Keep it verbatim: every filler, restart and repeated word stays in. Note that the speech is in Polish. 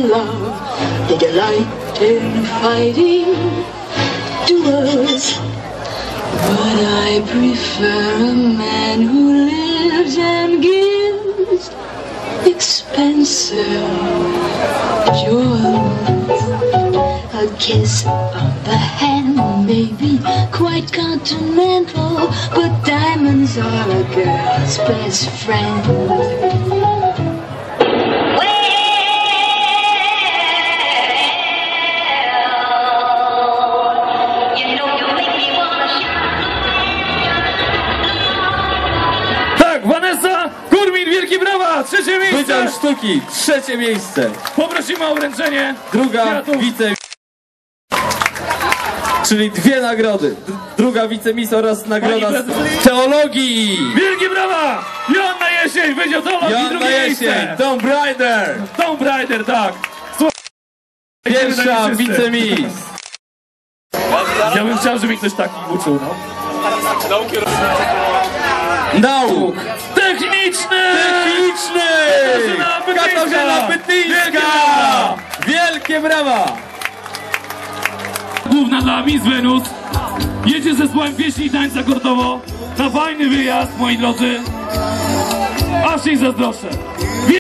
love, they delight in fighting duels. But I prefer a man who lives and gives expensive jewels. A kiss on the hand may be quite continental, but diamonds are a girl's best friend. Wenesa, Kurmin, wielkie brawa! Trzecie miejsce! Wydział sztuki, trzecie miejsce. Poprosimy o uręczenie. Druga kwiatów. wice... Czyli dwie nagrody. Druga wicemiss oraz nagroda z teologii. Wielkie brawa! Joanna Jesień, Wydział Teologii, Joanna drugie Jesień, miejsce. Tomb Raider. Tomb Raider, tak. Pierwsza wicemiss. Ja bym chciał, żeby mi ktoś taki uczył, no. Nauk. Techniczny! Techniczny! Katarzyna Pytlińska! Wielkie brawa! Główna dla Miss Wenus. Jedzie ze zespołem pieśni i tańca Gordowo na fajny wyjazd, moi drodzy. Aż jej zazdroszczę.